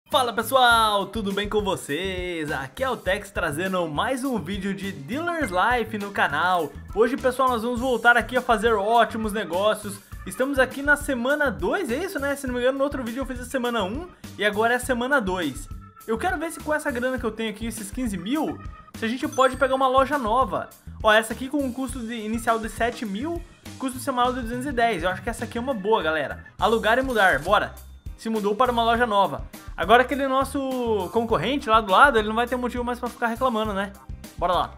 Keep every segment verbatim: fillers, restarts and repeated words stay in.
Fala pessoal, tudo bem com vocês? Aqui é o Tex trazendo mais um vídeo de Dealer's Life no canal. Hoje pessoal, nós vamos voltar aqui a fazer ótimos negócios. Estamos aqui na semana dois, é isso né? Se não me engano no outro vídeo eu fiz a semana um e agora é a semana dois. Eu quero ver se com essa grana que eu tenho aqui, esses quinze mil, se a gente pode pegar uma loja nova. Ó, essa aqui com um custo de, inicial de sete mil, custo semanal de duzentos e dez. Eu acho que essa aqui é uma boa, galera. Alugar e mudar, bora! Se mudou para uma loja nova. Agora aquele nosso concorrente lá do lado, ele não vai ter motivo mais para ficar reclamando, né? Bora lá.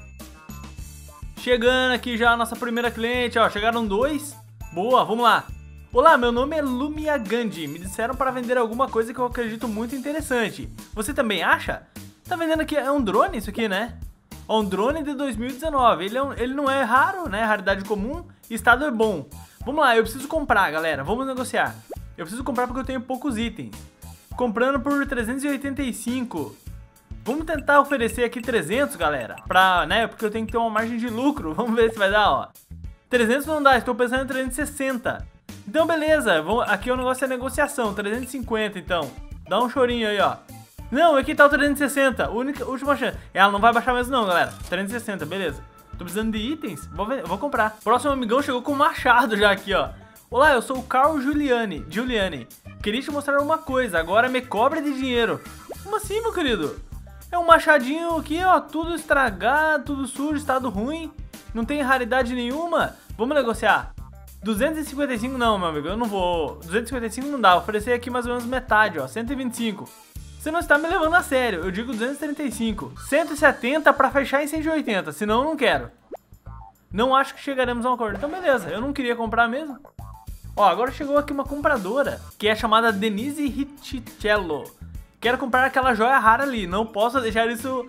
Chegando aqui já a nossa primeira cliente, ó, chegaram dois. Boa, vamos lá. Olá, meu nome é Lumia Gandhi. Me disseram para vender alguma coisa que eu acredito muito interessante. Você também acha? Tá vendendo aqui, é um drone isso aqui, né? É um drone de dois mil e dezenove. Ele, é um, ele não é raro, né? Raridade comum. Estado é bom. Vamos lá, eu preciso comprar, galera. Vamos negociar. Eu preciso comprar porque eu tenho poucos itens. Comprando por trezentos e oitenta e cinco. Vamos tentar oferecer aqui trezentos, galera. Pra, né, porque eu tenho que ter uma margem de lucro. Vamos ver se vai dar, ó. trezentos não dá, estou pensando em trezentos e sessenta. Então, beleza. Vamos, aqui o negócio é negociação. trezentos e cinquenta, então. Dá um chorinho aí, ó. Não, aqui tá o trezentos e sessenta. Única, última chance. Ela não vai baixar mesmo não, galera. trezentos e sessenta, beleza. Tô precisando de itens. Vou, ver, vou comprar. Próximo amigão chegou com machado já aqui, ó. Olá, eu sou o Carl Giuliani, Giuliani. Queria te mostrar uma coisa, agora me cobra de dinheiro. Como assim, meu querido? É um machadinho aqui, ó, tudo estragado, tudo sujo, estado ruim. Não tem raridade nenhuma. Vamos negociar. duzentos e cinquenta e cinco não, meu amigo, eu não vou. duzentos e cinquenta e cinco não dá, vou oferecer aqui mais ou menos metade, ó, cento e vinte e cinco. Você não está me levando a sério, eu digo duzentos e trinta e cinco. cento e setenta pra fechar em cento e oitenta, senão eu não quero. Não acho que chegaremos a um acordo. Então beleza, eu não queria comprar mesmo. Ó, agora chegou aqui uma compradora, que é chamada Denise Ricciello. Quero comprar aquela joia rara ali, não posso deixar isso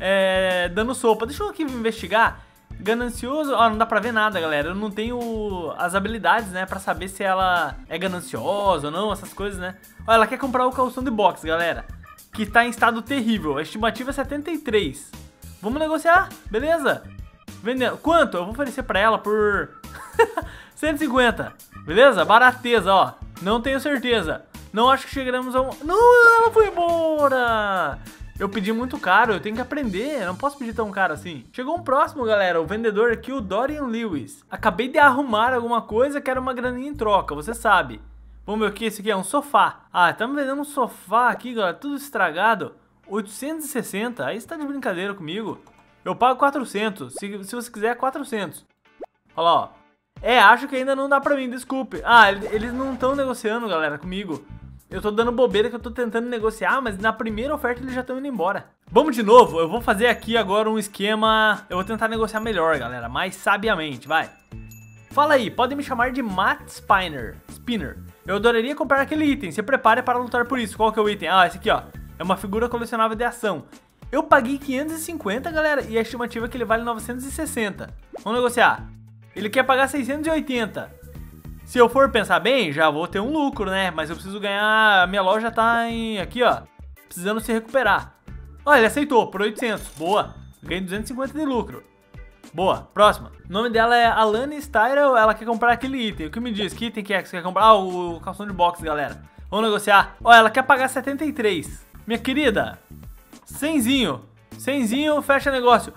é, dando sopa. Deixa eu aqui investigar. Ganancioso, ó, não dá pra ver nada, galera. Eu não tenho as habilidades, né, pra saber se ela é gananciosa ou não, essas coisas, né. Ó, ela quer comprar o calção de boxe, galera, que tá em estado terrível. A estimativa é setenta e três. Vamos negociar, beleza? Vendendo. Quanto? Eu vou oferecer pra ela por cento e cinquenta. Beleza? Barateza, ó. Não tenho certeza. Não acho que chegaremos a um... Não, ela foi embora. Eu pedi muito caro, eu tenho que aprender. Eu não posso pedir tão caro assim. Chegou um próximo, galera. O vendedor aqui, o Dorian Lewis. Acabei de arrumar alguma coisa, quero uma graninha em troca, você sabe. Vamos ver o que esse aqui é, um sofá. Ah, estamos vendendo um sofá aqui, galera, tudo estragado. oitocentos e sessenta, aí você tá de brincadeira comigo. Eu pago quatrocentos, se, se você quiser quatrocentos. Olha lá, ó. É, acho que ainda não dá pra mim, desculpe. Ah, eles não estão negociando, galera, comigo. Eu tô dando bobeira que eu tô tentando negociar, mas na primeira oferta eles já estão indo embora. Vamos de novo, eu vou fazer aqui agora um esquema... Eu vou tentar negociar melhor, galera, mais sabiamente, vai. Fala aí, podem me chamar de Matt Spinner. Spinner. Eu adoraria comprar aquele item, se prepare para lutar por isso. Qual que é o item? Ah, esse aqui, ó. É uma figura colecionável de ação. Eu paguei quinhentos e cinquenta, galera, e a estimativa é que ele vale novecentos e sessenta. Vamos negociar. Ele quer pagar seiscentos e oitenta. Se eu for pensar bem, já vou ter um lucro, né? Mas eu preciso ganhar... A minha loja tá em... Aqui, ó. Precisando se recuperar. Ó, ele aceitou por oitocentos. Boa. Ganhei duzentos e cinquenta de lucro. Boa. Próxima. O nome dela é Alane Styrel. Ela quer comprar aquele item. O que me diz? Que item que é que você quer comprar? Ah, o calção de boxe, galera. Vamos negociar. Ó, ela quer pagar setenta e três. Minha querida. Cenzinho. Cenzinho, fecha negócio.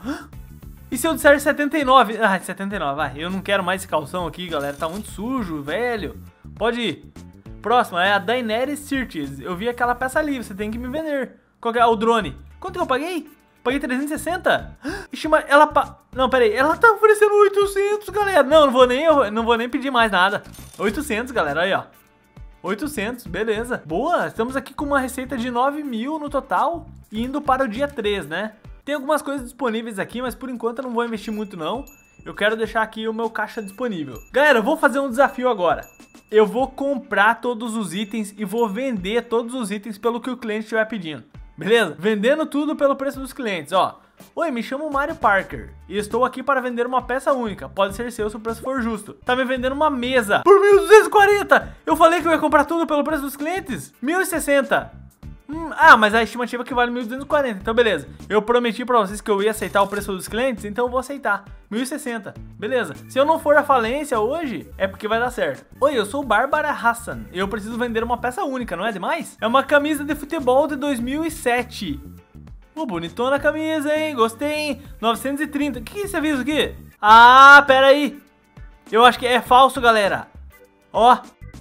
E se eu disser setenta e nove? Ah, setenta e nove, vai. Eu não quero mais esse calção aqui, galera. Tá muito sujo, velho. Pode ir. Próxima é a Daenerys Sirtis. Eu vi aquela peça ali, você tem que me vender. Qual que é? O drone. Quanto que eu paguei? Paguei trezentos e sessenta? Ixi, mas ela... Pa... Não, pera aí. Ela tá oferecendo oitocentos, galera. Não, não vou nem, eu não vou nem pedir mais nada. oitocentos, galera. Aí, ó. oitocentos, beleza. Boa, estamos aqui com uma receita de nove mil no total. Indo para o dia três, né? Tem algumas coisas disponíveis aqui, mas por enquanto eu não vou investir muito não. Eu quero deixar aqui o meu caixa disponível. Galera, eu vou fazer um desafio agora. Eu vou comprar todos os itens e vou vender todos os itens pelo que o cliente estiver pedindo. Beleza? Vendendo tudo pelo preço dos clientes, ó. Oi, me chamo Mario Parker e estou aqui para vender uma peça única. Pode ser seu se o preço for justo. Tá me vendendo uma mesa por mil duzentos e quarenta. Eu falei que eu ia comprar tudo pelo preço dos clientes. mil e sessenta. Hum, ah, mas a estimativa é que vale mil duzentos e quarenta, então beleza. Eu prometi pra vocês que eu ia aceitar o preço dos clientes, então eu vou aceitar. mil e sessenta. Beleza. Se eu não for à falência hoje, é porque vai dar certo. Oi, eu sou Bárbara Hassan. Eu preciso vender uma peça única, não é demais? É uma camisa de futebol de dois mil e sete. Pô, bonitona a camisa, hein? Gostei, hein? novecentos e trinta. O que é esse aviso aqui? Ah, pera aí. Eu acho que é falso, galera. Ó.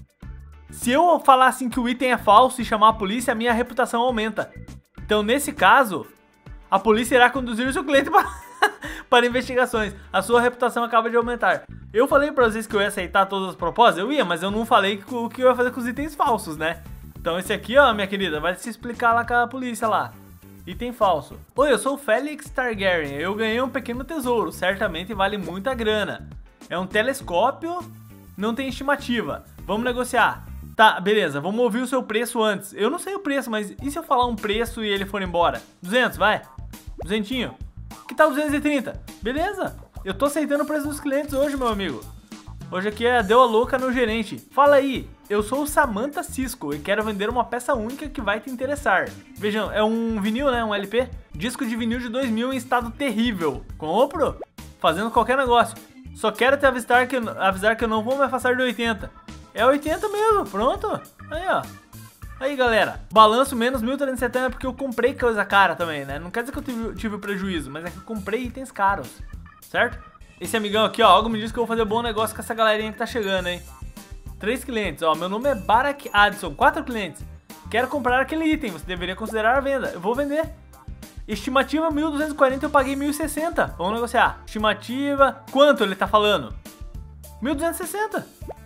Se eu falar assim que o item é falso e chamar a polícia, a minha reputação aumenta. Então, nesse caso, a polícia irá conduzir o seu cliente para, para investigações. A sua reputação acaba de aumentar. Eu falei pra vocês que eu ia aceitar todas as propostas? Eu ia, mas eu não falei o que eu ia fazer com os itens falsos, né? Então, esse aqui, ó, minha querida, vai se explicar lá com a polícia lá. Item falso. Oi, eu sou o Félix Targaryen. Eu ganhei um pequeno tesouro. Certamente vale muita grana. É um telescópio. Não tem estimativa. Vamos negociar. Tá, beleza. Vamos ouvir o seu preço antes. Eu não sei o preço, mas e se eu falar um preço e ele for embora? duzentos, vai. Duzentinho. Que tal duzentos e trinta? Beleza. Eu tô aceitando o preço dos clientes hoje, meu amigo. Hoje aqui é deu a louca no gerente. Fala aí, eu sou o Samantha Cisco e quero vender uma peça única que vai te interessar. Vejam, é um vinil, né? Um L P. Disco de vinil de dois mil em estado terrível. Compro? Fazendo qualquer negócio. Só quero te avisar que, avisar que eu não vou me afastar de oitenta. É oitenta mesmo, pronto. Aí, ó. Aí, galera. Balanço menos mil trezentos e setenta é porque eu comprei coisa cara também, né? Não quer dizer que eu tive, tive prejuízo, mas é que eu comprei itens caros. Certo? Esse amigão aqui, ó, algo me diz que eu vou fazer bom negócio com essa galerinha que tá chegando, hein? Três clientes, ó, meu nome é Barack Addison, quatro clientes. Quero comprar aquele item, você deveria considerar a venda. Eu vou vender. Estimativa mil duzentos e quarenta, eu paguei mil e sessenta. Vamos negociar. Estimativa, quanto ele tá falando? mil duzentos e sessenta.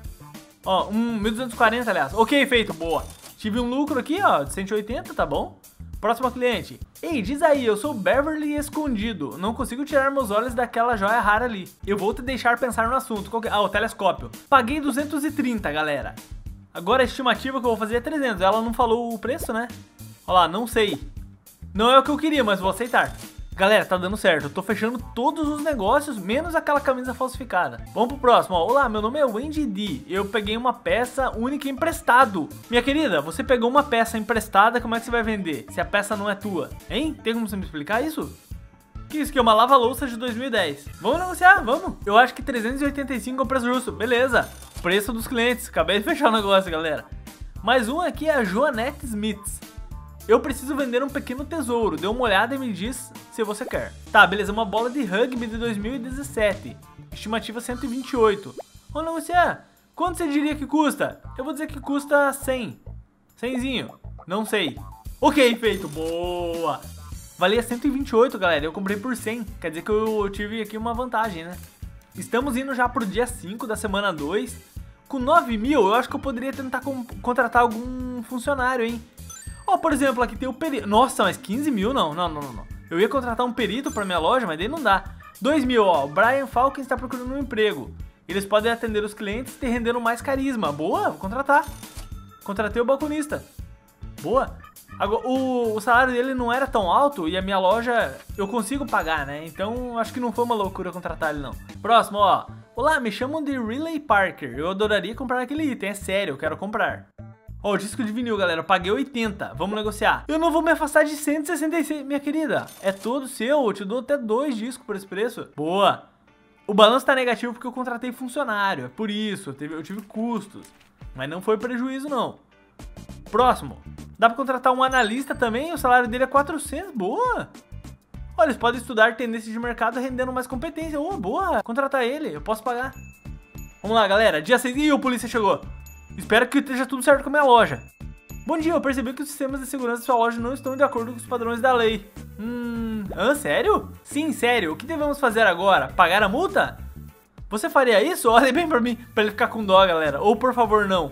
Ó, um, mil duzentos e quarenta, aliás. Ok, feito, boa. Tive um lucro aqui, ó, de cento e oitenta, tá bom? Próximo cliente. Ei, diz aí, eu sou Beverly Escondido. Não consigo tirar meus olhos daquela joia rara ali. Eu vou te deixar pensar no assunto. Qual que... Ah, o telescópio. Paguei duzentos e trinta, galera. Agora a estimativa que eu vou fazer é trezentos. Ela não falou o preço, né? Olha lá, não sei. Não é o que eu queria, mas vou aceitar. Galera, tá dando certo. Eu tô fechando todos os negócios, menos aquela camisa falsificada. Vamos pro próximo, ó. Olá, meu nome é Wendy D. Eu peguei uma peça única emprestado. Minha querida, você pegou uma peça emprestada, como é que você vai vender? Se a peça não é tua? Hein? Tem como você me explicar isso? Que isso aqui é uma lava-louça de dois mil e dez. Vamos negociar, vamos. Eu acho que trezentos e oitenta e cinco é o preço justo. Beleza. Preço dos clientes. Acabei de fechar o negócio, galera. Mais um aqui é a Joanette Smith. Eu preciso vender um pequeno tesouro. Dê uma olhada e me diz se você quer. Tá, beleza. Uma bola de rugby de dois mil e dezessete. Estimativa cento e vinte e oito. Ô, negociar. Quanto você diria que custa? Eu vou dizer que custa cem. Cenzinho. Não sei. Ok, feito. Boa. Valia cento e vinte e oito, galera. Eu comprei por cem. Quer dizer que eu tive aqui uma vantagem, né? Estamos indo já pro dia cinco da semana dois. Com nove mil, eu acho que eu poderia tentar contratar algum funcionário, hein? Ó, oh, por exemplo, aqui tem o perito. Nossa, mas quinze mil não, não, não, não. Eu ia contratar um perito pra minha loja, mas daí não dá. dois mil, ó. O Brian Falcon está procurando um emprego. Eles podem atender os clientes te rendendo mais carisma. Boa, vou contratar. Contratei o balconista. Boa. Agora, o, o salário dele não era tão alto e a minha loja eu consigo pagar, né? Então acho que não foi uma loucura contratar ele, não. Próximo, ó. Olá, me chamam de Riley Parker. Eu adoraria comprar aquele item, é sério, eu quero comprar. Ó, o disco de vinil, galera, eu paguei oitenta, vamos negociar. Eu não vou me afastar de cento e sessenta e seis, minha querida. É todo seu, eu te dou até dois discos por esse preço. Boa. O balanço tá negativo porque eu contratei funcionário, é por isso, eu tive, eu tive custos. Mas não foi prejuízo, não. Próximo. Dá pra contratar um analista também, o salário dele é quatrocentos, boa. Olha, eles podem estudar tendências de mercado rendendo mais competência. Oh, boa, contratar ele, eu posso pagar. Vamos lá, galera, dia seis, ih, o polícia chegou. Espero que esteja tudo certo com a minha loja. Bom dia, eu percebi que os sistemas de segurança da sua loja não estão de acordo com os padrões da lei. Hum, hã, sério? Sim, sério, o que devemos fazer agora? Pagar a multa? Você faria isso? Olha bem pra mim, pra ele ficar com dó, galera. Ou por favor, não.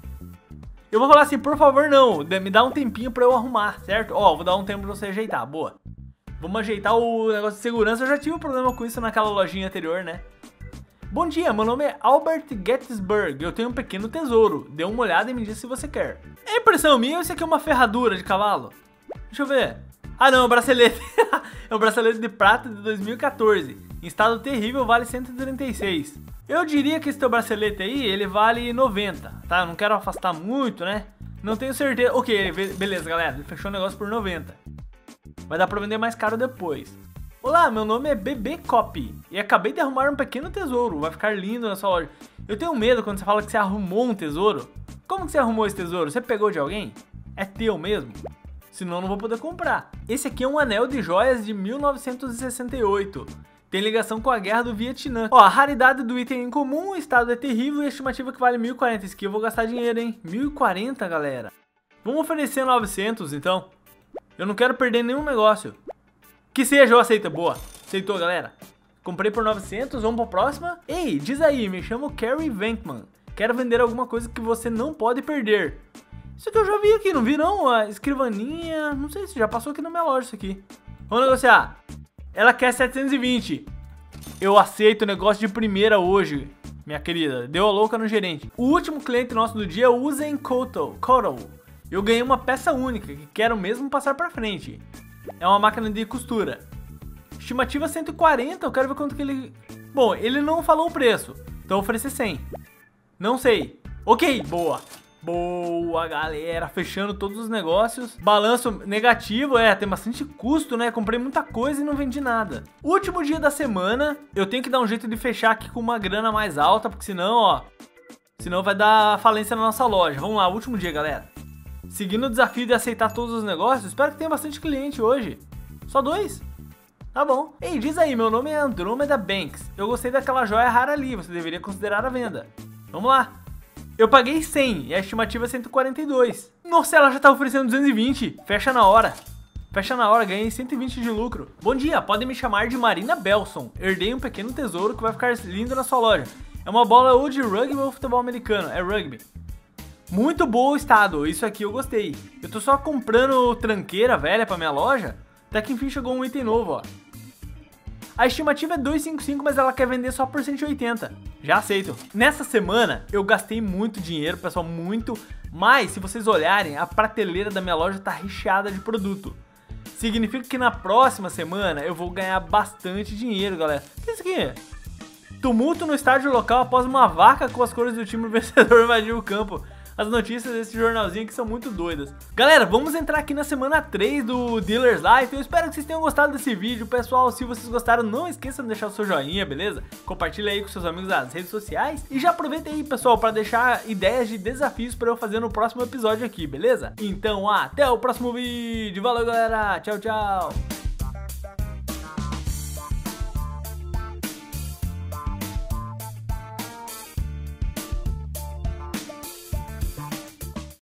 Eu vou falar assim, por favor, não. Me dá um tempinho pra eu arrumar, certo? Ó, vou dar um tempo pra você ajeitar, boa. Vamos ajeitar o negócio de segurança. Eu já tive um problema com isso naquela lojinha anterior, né? Bom dia, meu nome é Albert Gettysburg. Eu tenho um pequeno tesouro. Dê uma olhada e me diz se você quer. É impressão minha ou isso aqui é uma ferradura de cavalo? Deixa eu ver. Ah, não, é um bracelete. É um bracelete de prata de dois mil e quatorze. Em estado terrível, vale cento e trinta e seis. Eu diria que esse teu bracelete aí, ele vale noventa, tá? Eu não quero afastar muito, né? Não tenho certeza. Ok, beleza, galera. Ele fechou o negócio por noventa. Vai dar pra vender mais caro depois. Olá, meu nome é Bebê Copy e acabei de arrumar um pequeno tesouro, vai ficar lindo na sua loja. Eu tenho medo quando você fala que você arrumou um tesouro. Como que você arrumou esse tesouro? Você pegou de alguém? É teu mesmo? Senão eu não vou poder comprar. Esse aqui é um anel de joias de mil novecentos e sessenta e oito. Tem ligação com a guerra do Vietnã. Ó, a raridade do item é incomum, o estado é terrível e a estimativa que vale mil e quarenta. Esse aqui eu vou gastar dinheiro, hein? mil e quarenta, galera. Vamos oferecer novecentos, então. Eu não quero perder nenhum negócio. Que seja, eu aceito. Boa. Aceitou, galera. Comprei por novecentos, vamos pra próxima. Ei, diz aí, me chamo Carrie Venkman. Quero vender alguma coisa que você não pode perder. Isso aqui eu já vi aqui, não vi não? A escrivaninha, não sei se já passou aqui na minha loja isso aqui. Vamos negociar. Ela quer setecentos e vinte. Eu aceito o negócio de primeira hoje, minha querida. Deu a louca no gerente. O último cliente nosso do dia é o Usain Koto. Eu ganhei uma peça única que quero mesmo passar pra frente. É uma máquina de costura. Estimativa cento e quarenta, eu quero ver quanto que ele... Bom, ele não falou o preço, então eu ofereci cem. Não sei. Ok, boa. Boa, galera, fechando todos os negócios. Balanço negativo, é, tem bastante custo, né? Comprei muita coisa e não vendi nada. Último dia da semana, eu tenho que dar um jeito de fechar aqui com uma grana mais alta, porque senão, ó, senão vai dar falência na nossa loja. Vamos lá, último dia, galera. Seguindo o desafio de aceitar todos os negócios, espero que tenha bastante cliente hoje. Só dois? Tá bom. Ei, diz aí, meu nome é Andromeda Banks. Eu gostei daquela joia rara ali, você deveria considerar a venda. Vamos lá. Eu paguei cem e a estimativa é cento e quarenta e dois. Nossa, ela já tá oferecendo duzentos e vinte. Fecha na hora. Fecha na hora, ganhei cento e vinte de lucro. Bom dia, podem me chamar de Marina Belson. Herdei um pequeno tesouro que vai ficar lindo na sua loja. É uma bola ou de rugby ou futebol americano. É rugby. Muito bom o estado, isso aqui eu gostei. Eu tô só comprando tranqueira velha pra minha loja. Até que enfim chegou um item novo, ó. A estimativa é duzentos e cinquenta e cinco, mas ela quer vender só por cento e oitenta. Já aceito. Nessa semana eu gastei muito dinheiro, pessoal, muito. Mas se vocês olharem, a prateleira da minha loja tá recheada de produto. Significa que na próxima semana eu vou ganhar bastante dinheiro, galera. O que é isso aqui? Tumulto no estádio local após uma vaca com as cores do time vencedor invadir o campo. As notícias desse jornalzinho aqui são muito doidas. Galera, vamos entrar aqui na semana três do Dealer's Life. Eu espero que vocês tenham gostado desse vídeo. Pessoal, se vocês gostaram, não esqueçam de deixar o seu joinha, beleza? Compartilha aí com seus amigos nas redes sociais. E já aproveita aí, pessoal, para deixar ideias de desafios para eu fazer no próximo episódio aqui, beleza? Então, até o próximo vídeo. Valeu, galera. Tchau, tchau.